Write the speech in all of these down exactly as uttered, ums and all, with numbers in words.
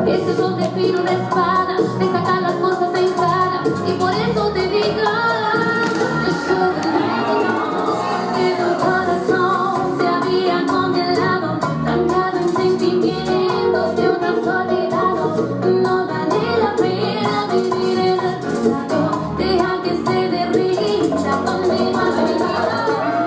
Este es un filo de espada, de sacar las cosas en cara. Y por eso te digo, you should've let me know que tu corazón se había congelado, trancado en sentimientos de un olvidado. No vale la pena vivir en el pasado, deja que se derrita conmigo a mi vida.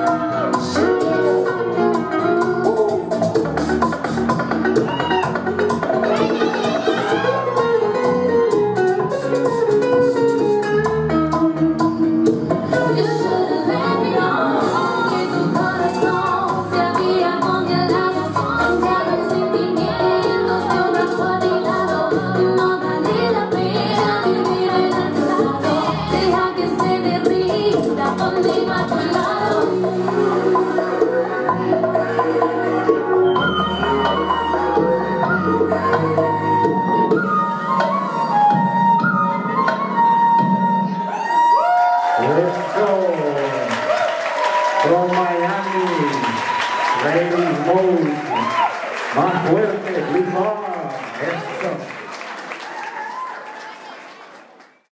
From Miami, Lady Mode, más fuerte, Luis Mar, eso.